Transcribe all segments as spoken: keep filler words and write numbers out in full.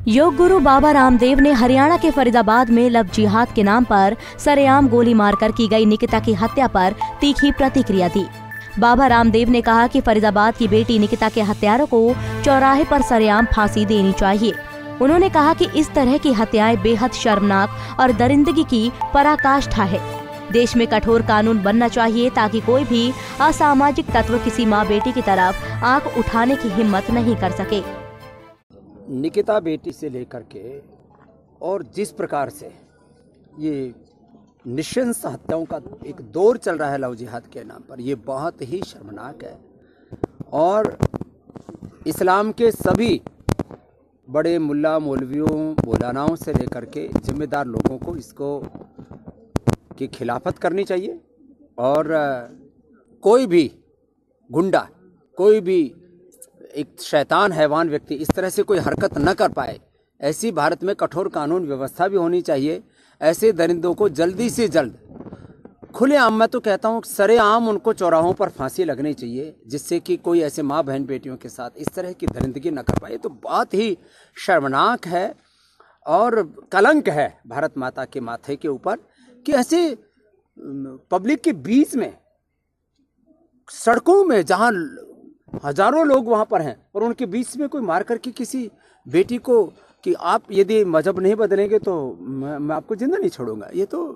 योग गुरु बाबा रामदेव ने हरियाणा के फरीदाबाद में लव जिहाद के नाम पर सरेआम गोली मारकर की गई निकिता की हत्या पर तीखी प्रतिक्रिया दी। बाबा रामदेव ने कहा कि फरीदाबाद की बेटी निकिता के हत्यारों को चौराहे पर सरेआम फांसी देनी चाहिए। उन्होंने कहा कि इस तरह की हत्याएं बेहद शर्मनाक और दरिंदगी की पराकाष्ठा है। देश में कठोर कानून बनना चाहिए ताकि कोई भी असामाजिक तत्व किसी माँ बेटी की तरफ आंख उठाने की हिम्मत नहीं कर सके। निकिता बेटी से लेकर के और जिस प्रकार से ये निशंस हत्याओं का एक दौर चल रहा है लव जिहाद के नाम पर, ये बहुत ही शर्मनाक है। और इस्लाम के सभी बड़े मुल्ला मौलवियों मौलानाओं से लेकर के जिम्मेदार लोगों को इसको की खिलाफत करनी चाहिए। और कोई भी गुंडा, कोई भी एक शैतान हैवान व्यक्ति इस तरह से कोई हरकत न कर पाए, ऐसी भारत में कठोर कानून व्यवस्था भी होनी चाहिए। ऐसे दरिंदों को जल्दी से जल्द खुलेआम, मैं तो कहता हूँ सरेआम उनको चौराहों पर फांसी लगनी चाहिए, जिससे कि कोई ऐसे माँ बहन बेटियों के साथ इस तरह की दरिंदगी न कर पाए। तो बहुत ही शर्मनाक है और कलंक है भारत माता के माथे के ऊपर कि ऐसे पब्लिक के बीच में, सड़कों में जहाँ हजारों लोग वहाँ पर हैं और उनके बीच में कोई मार करके किसी बेटी को कि आप यदि मजहब नहीं बदलेंगे तो मैं, मैं आपको जिंदा नहीं छोड़ूंगा, ये तो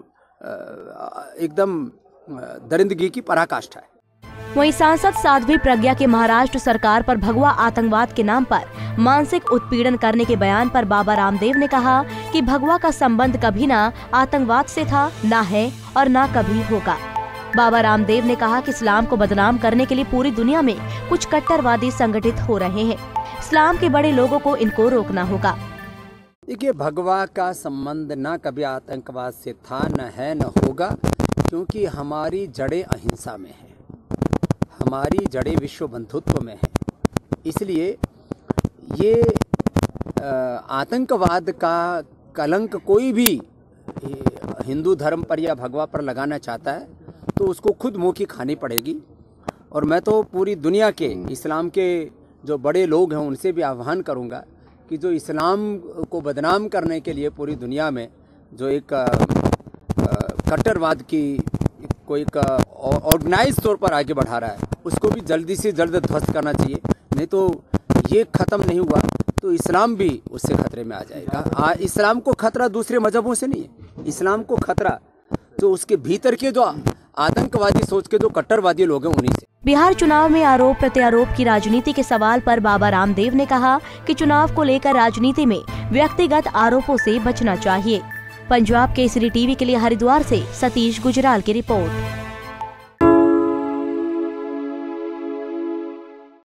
एकदम दरिंदगी की पराकाष्ठा है। वहीं सांसद साध्वी प्रज्ञा के महाराष्ट्र सरकार पर भगवा आतंकवाद के नाम पर मानसिक उत्पीड़न करने के बयान पर बाबा रामदेव ने कहा कि भगवा का संबंध कभी ना आतंकवाद से था, ना है और ना कभी होगा। बाबा रामदेव ने कहा कि इस्लाम को बदनाम करने के लिए पूरी दुनिया में कुछ कट्टरवादी संगठित हो रहे हैं। इस्लाम के बड़े लोगों को इनको रोकना होगा। देखिए, भगवा का संबंध न कभी आतंकवाद से था, न है, न होगा, क्योंकि हमारी जड़ें अहिंसा में है, हमारी जड़ें विश्व बंधुत्व में है। इसलिए ये आतंकवाद का कलंक कोई भी हिंदू धर्म पर या भगवा पर लगाना चाहता है तो उसको खुद मुंह की खानी पड़ेगी। और मैं तो पूरी दुनिया के इस्लाम के जो बड़े लोग हैं उनसे भी आह्वान करूंगा कि जो इस्लाम को बदनाम करने के लिए पूरी दुनिया में जो एक कट्टरवाद की कोई एक ऑर्गेनाइज तौर पर आगे बढ़ा रहा है, उसको भी जल्दी से जल्द ध्वस्त करना चाहिए। नहीं तो ये ख़त्म नहीं हुआ तो इस्लाम भी उससे खतरे में आ जाएगा। आ, इस्लाम को खतरा दूसरे मजहबों से नहीं है, इस्लाम को खतरा जो उसके भीतर के जो आतंकवादी सोच के जो कट्टरवादी लोग हैं उन्हीं से। बिहार चुनाव में आरोप प्रत्यारोप की राजनीति के सवाल पर बाबा रामदेव ने कहा कि चुनाव को लेकर राजनीति में व्यक्तिगत आरोपों से बचना चाहिए। पंजाब केसरी टीवी के लिए हरिद्वार से सतीश गुजराल की रिपोर्ट।